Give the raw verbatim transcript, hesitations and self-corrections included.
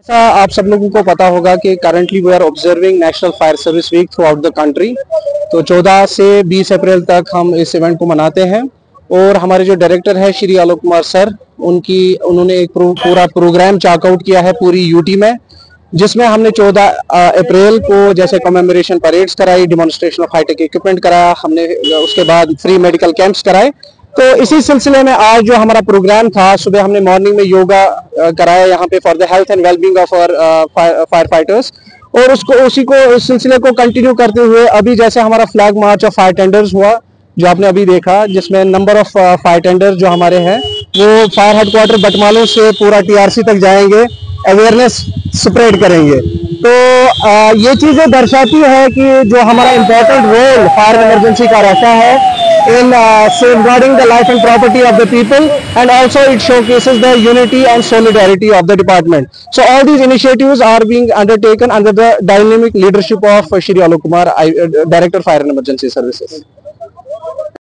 ऐसा आप सब लोगों को पता होगा कि currently we are observing national fire service week throughout the country. तो चौदह से बीस अप्रैल तक हम इस इवेंट को मनाते हैं और हमारे जो डायरेक्टर है श्री आलोक कुमार सर, उनकी उन्होंने एक पूरा प्रोग्राम चार्कआउट किया है पूरी यूटी में, जिसमें हमने चौदह अप्रैल को जैसे कमेमोरेशन परेड्स कराई, डिमॉन्स्ट्रेशन ऑफ हाईटेक इक्विपमेंट कराया हमने, उसके बाद फ्री मेडिकल कैंप्स कराए। तो इसी सिलसिले में आज जो हमारा प्रोग्राम था, सुबह हमने मॉर्निंग में योगा कराया यहाँ पे for the health and wellbeing of our fire fighters, और उसको उसी को इस सिलसिले को कंटिन्यू करते हुए अभी जैसे हमारा flag march of fire tenders हुआ जो आपने अभी देखा, जिसमें नंबर ऑफ फायर टेंडर्स जो हमारे हैं वो फायर हेडक्वार्टर बटमालों से पूरा टीआरसी तक जाएंगे, अवेयरनेस स्प्रेड करेंगे। तो आ, ये चीजें दर्शाती है कि जो हमारा इम्पोर्टेंट रोल फायर इमरजेंसी का रहता है in uh, safeguarding the life and property of the people, and also it showcases the unity and solidarity of the department. So all these initiatives are being undertaken under the dynamic leadership of Shri Alok Kumar, uh, Director Fire and Emergency Services.